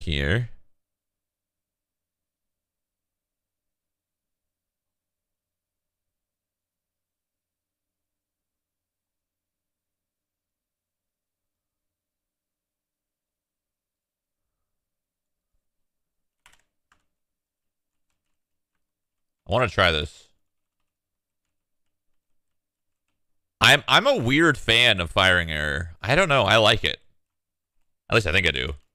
here. I want to try this. I'm a weird fan of firing error. I don't know. I like it. At least I think I do.